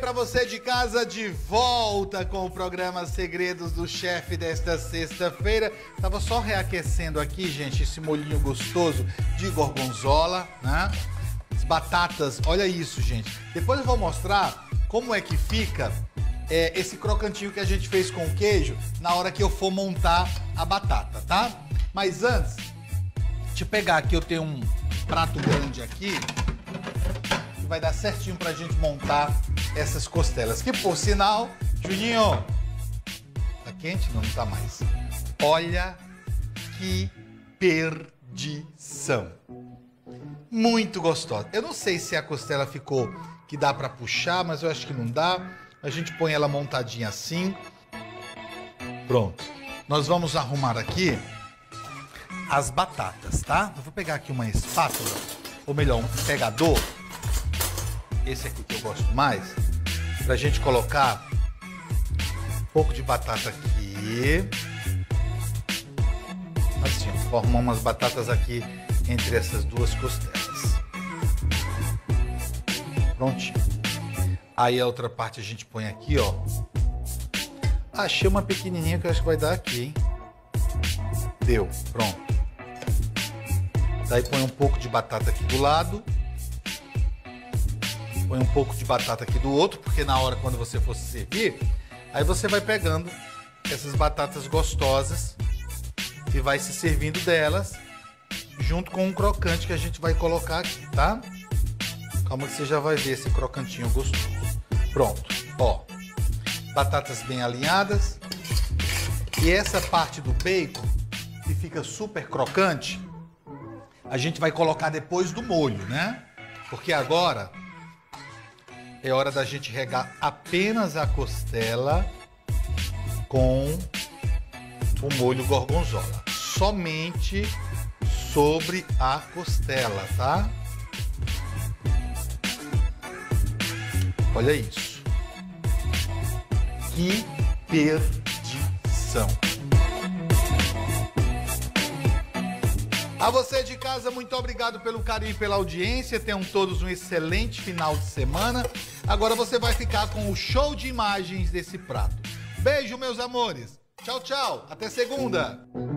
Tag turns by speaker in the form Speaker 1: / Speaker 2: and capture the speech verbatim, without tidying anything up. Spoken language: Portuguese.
Speaker 1: Para você de casa, de volta com o programa Segredos do Chefe desta sexta-feira. Tava só reaquecendo aqui, gente, esse molhinho gostoso de gorgonzola, né? As batatas, olha isso, gente. Depois eu vou mostrar como é que fica é, esse crocantinho que a gente fez com queijo na hora que eu for montar a batata, tá? Mas antes, deixa eu pegar aqui, eu tenho um prato grande aqui. Vai dar certinho pra gente montar essas costelas. Que, por sinal, Juninho, tá quente? Não, não tá mais. Olha que perdição. Muito gostosa. Eu não sei se a costela ficou que dá pra puxar, mas eu acho que não dá. A gente põe ela montadinha assim. Pronto. Nós vamos arrumar aqui as batatas, tá? Eu vou pegar aqui uma espátula, ou melhor, um pegador. Esse aqui que eu gosto mais, pra gente colocar um pouco de batata aqui. Assim, ó, vou arrumar umas batatas aqui entre essas duas costelas. Prontinho. Aí a outra parte a gente põe aqui, ó. Achei uma pequenininha que eu acho que vai dar aqui, hein? Deu, pronto. Daí põe um pouco de batata aqui do lado. Põe um pouco de batata aqui do outro, porque na hora quando você for se servir, aí você vai pegando essas batatas gostosas e vai se servindo delas, junto com um crocante que a gente vai colocar aqui, tá? Calma que você já vai ver esse crocantinho gostoso. Pronto, ó. Batatas bem alinhadas. E essa parte do bacon, que fica super crocante, a gente vai colocar depois do molho, né? Porque agora é hora da gente regar apenas a costela com o molho gorgonzola. Somente sobre a costela, tá? Olha isso. Que perdição. A você de casa, muito obrigado pelo carinho e pela audiência. Tenham todos um excelente final de semana. Agora você vai ficar com o show de imagens desse prato. Beijo, meus amores. Tchau, tchau. Até segunda.